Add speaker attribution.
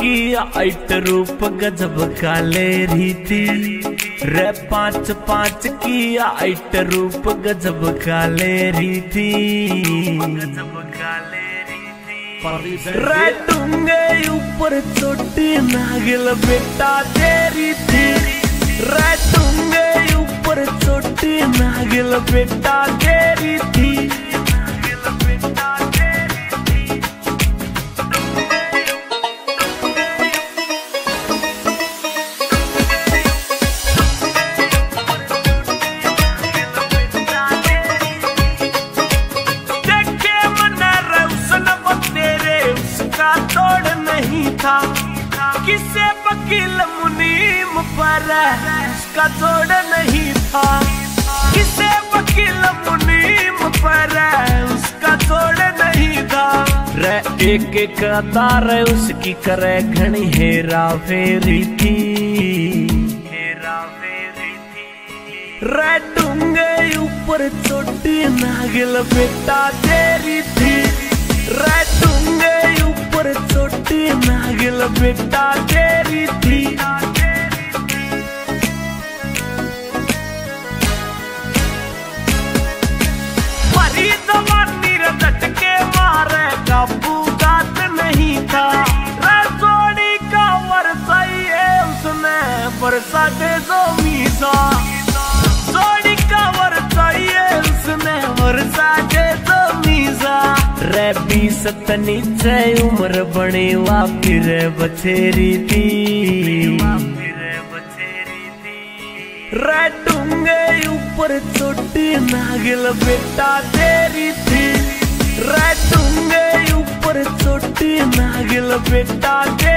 Speaker 1: की आइट रूप गजब का ले रही थी रे। 5-5 की आइट रूप गजब का ले रही थी। रे डूंगे ऊपर चोटी नागिल बेटा तेरी थी। रे डूंगे ऊपर चोटी नागिल बेटा तेरी थी। किसे वकील मुनीम पर उसका जोड़ नहीं था। किसे वकील मुनीम पर उसका जोड़ नहीं था। रे एक एक अतार उसकी करे घनी हेरा फेरी थी। रे डूंगे ऊपर चोटी नागिल बेटा तेरी थी। रे डूंगे ऊपर चोटी नागिल बेटा तेरी थी। परी जवानी रे झटके मारे काबू गात नहीं था। रे जोड़ी का वर्षा ये उसने बरसा दे जो मीसा। जोड़ी का वर्षा ये उसने बरसा दे जो मीसा। रे 20 नीचे उम्र बनी वापी रे बछेरी थी। रे डूंगे ऊपर चोटी नागिल बेटा तेरी थी। रे डूंगे ऊपर चोटी नागिल बेटा तेरी